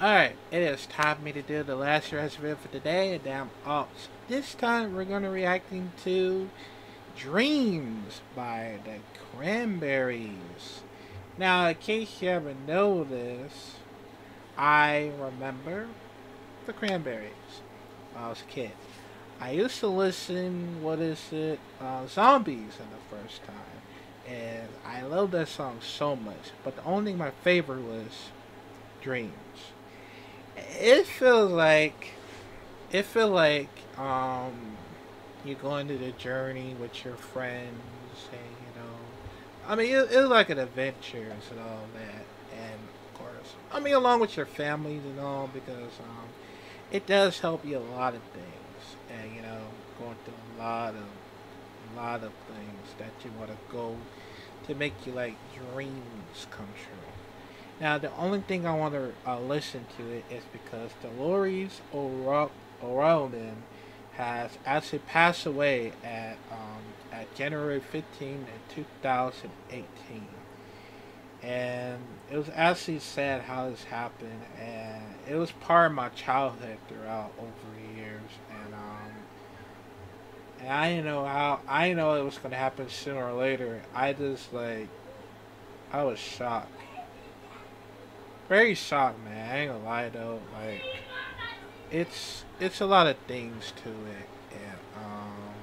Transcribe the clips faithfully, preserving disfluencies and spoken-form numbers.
Alright, it is time for me to do the last recipe for today, and I'm off. So this time we're going to reacting to Dreams by the Cranberries. Now, in case you haven't noticed, I remember the Cranberries when I was a kid. I used to listen, what is it, uh, Zombies in the first time. And I love that song so much. But the only thing my favorite was Dreams. It feels like it feel like um you go into the journey with your friends, and you know, I mean, it, it's like an adventure and all that, and of course, I mean, along with your families and all, because um it does help you a lot of things, and you know, going through a lot of a lot of things that you want to go to make you like dreams come true. Now, the only thing I want to uh, listen to it is because Dolores O'Riordan has actually passed away at um, at January fifteenth in two thousand eighteen, and it was actually sad how this happened, and it was part of my childhood throughout over the years, and um, and I didn't know how I didn't know it was gonna happen sooner or later. I just like I was shocked. Very shocked, man. I ain't gonna lie though. Like, it's it's a lot of things to it, and um,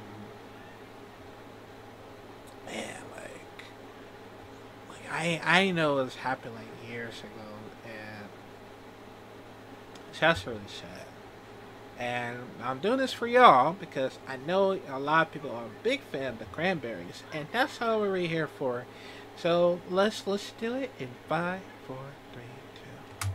man, like, like I I know this happened like years ago, and it's just really sad. And I'm doing this for y'all because I know a lot of people are a big fan of the Cranberries, and that's all we're really here for. So let's let's do it in five, four, three, two.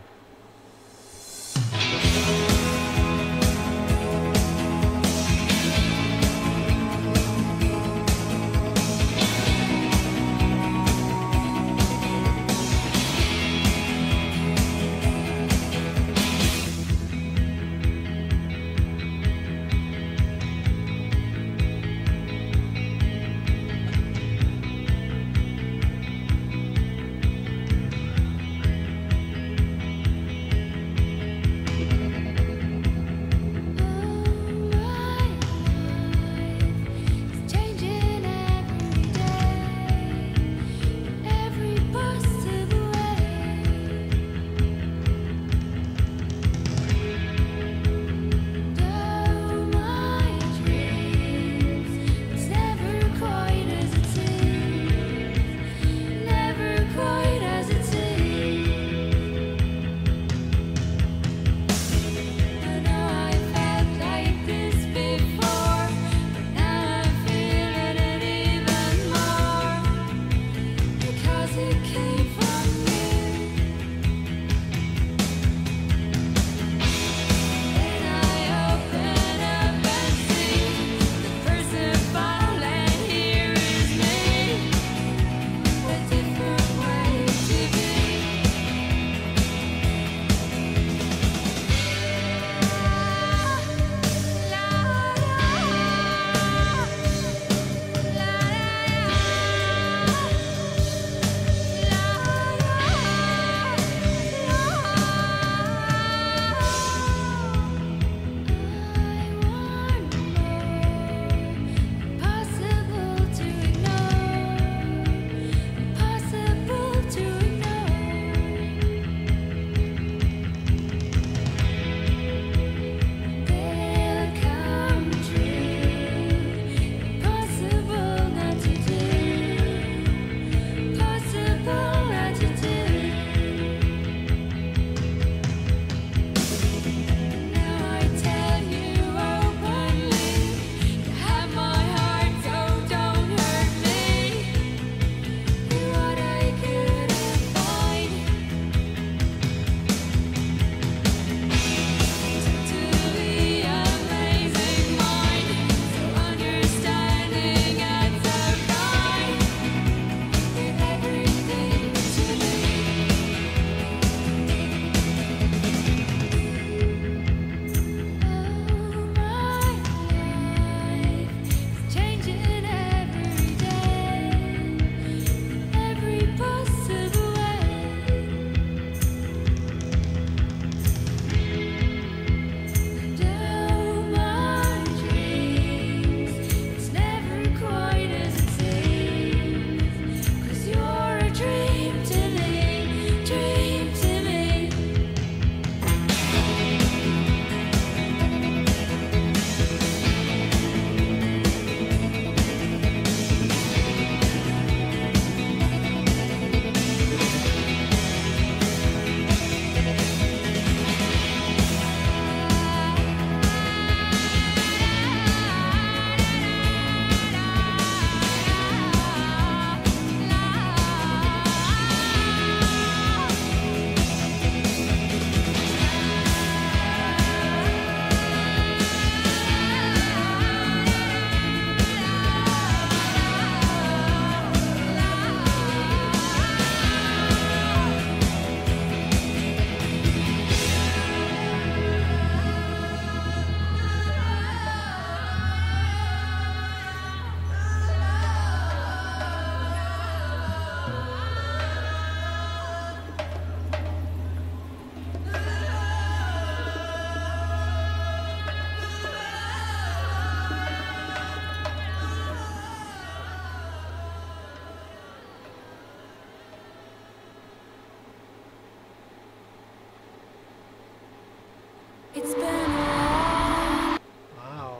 It's been a while. Wow.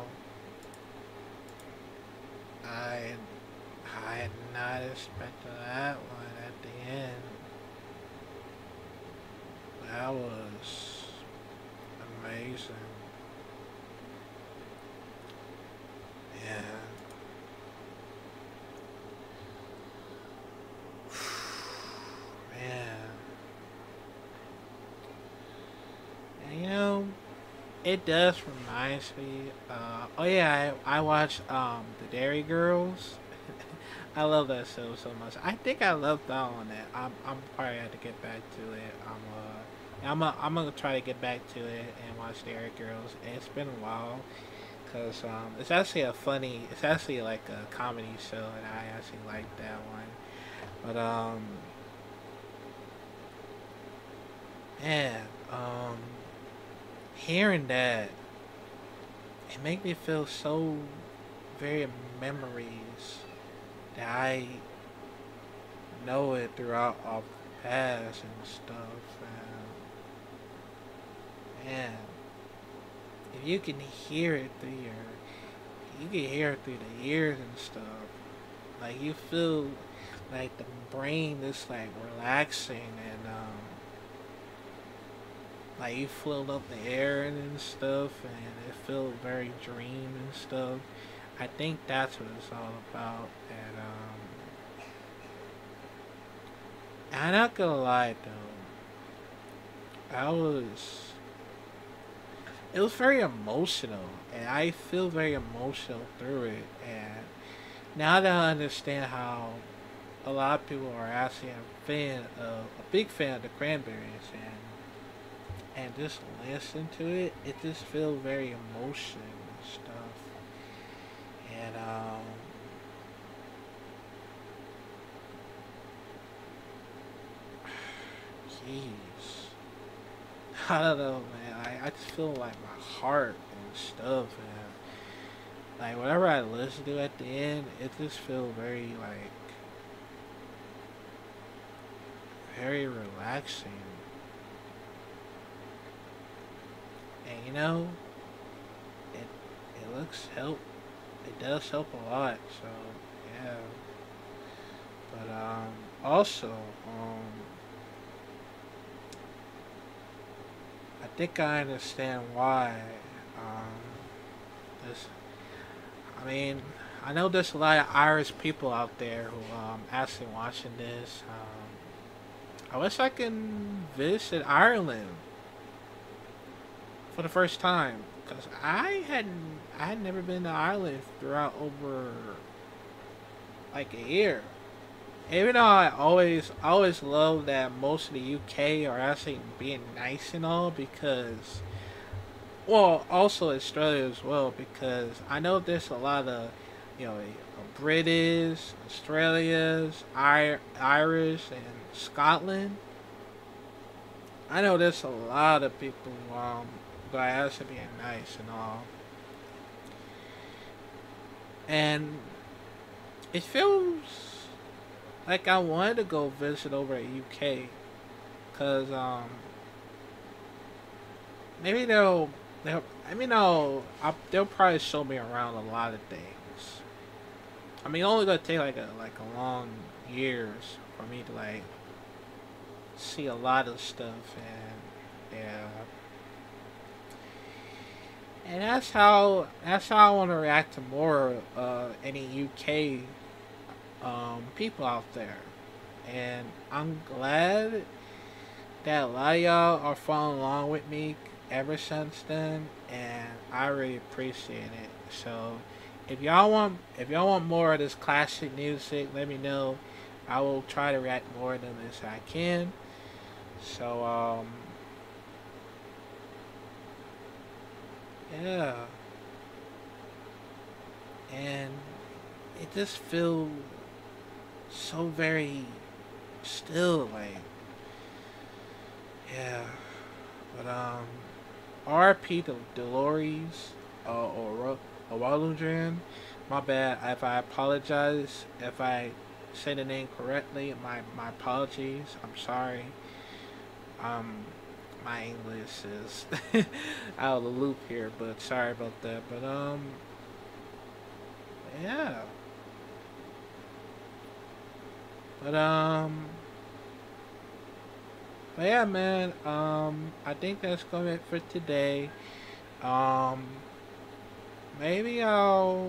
I I had not expected that one at the end. That was amazing. Yeah. Man. And you know, it does remind me. Uh, oh yeah, I, I watched um the Dairy Girls. I love that show so much. I think I left out on it. I'm I'm probably have to get back to it. I'm uh I'm a, I'm gonna try to get back to it and watch Dairy Girls. It's been a while because um it's actually a funny. It's actually like a comedy show, and I actually like that one. But um man um hearing that, it made me feel so very memories that I know it throughout our past and stuff. And man, if you can hear it through your, you can hear it through the ears and stuff. Like you feel like the brain is like relaxing and um, like you float up the air and stuff, and it feels very dream and stuff. I think that's what it's all about. And um, I'm not gonna lie though, I was it was very emotional, and I feel very emotional through it. And now that I understand how a lot of people are actually a fan of a big fan of the Cranberries, and and just listen to it, it just feels very emotional and stuff. And um, jeez, I don't know, man. I, I just feel like my heart and stuff, and like whatever I listen to at the end, it just feels very like very relaxing. And you know, it it looks help. It does help a lot. So yeah. But um, also um, I think I understand why um this. I mean, I know there's a lot of Irish people out there who um actually watching this. Um, I wish I can visit Ireland for the first time because I hadn't I had never been to Ireland throughout over like a year. Even though I always I always love that most of the U K are actually being nice and all because well also Australia as well because I know there's a lot of you know British, Australians, I- Irish, and Scotland. I know there's a lot of people um who are actually being nice and all, and it feels like I wanted to go visit over at U K because um maybe they'll they'll I mean they'll I'll, they'll probably show me around a lot of things. I mean, only gonna take like a like a long years for me to like see a lot of stuff, and yeah, and that's how that's how I want to react to more uh any U K um people out there, and I'm glad that a lot of y'all are following along with me ever since then, and I really appreciate it. So, if y'all want, if y'all want more of this classic music, let me know. I will try to react more to them as I can. So, um, yeah, and it just feels so very still, like, yeah. But um, R I P to Dolores uh, or Owalundran. My bad if I apologize if I say the name correctly. My my apologies. I'm sorry. Um, my English is out of the loop here, but sorry about that. But um, yeah. But um, but yeah, man. Um, I think that's gonna be it for today. Um, maybe I'll.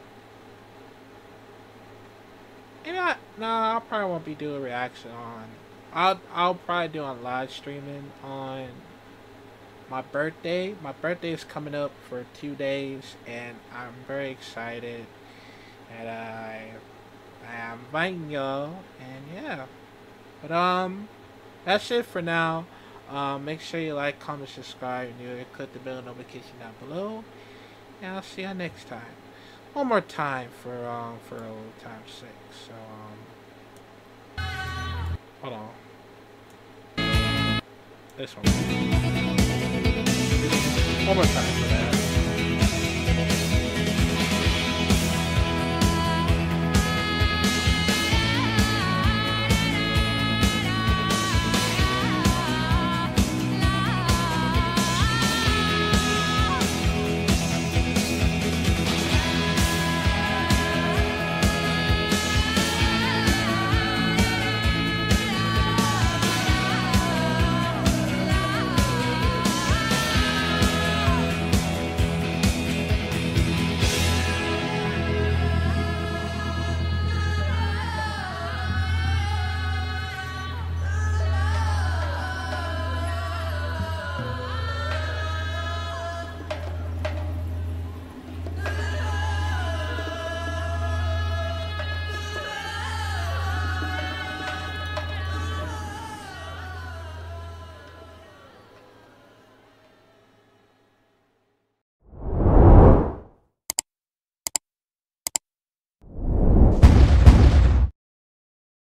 Maybe I, no, I probably won't be doing a reaction on. I'll I'll probably do on live streaming on my birthday. My birthday is coming up for two days, and I'm very excited. And I I am inviting y'all, and yeah. But um, that's it for now. Um, make sure you like, comment, subscribe, and you click the bell notification down below. And I'll see you next time. One more time for um for old time's sake. So um, hold on. This one. One more time.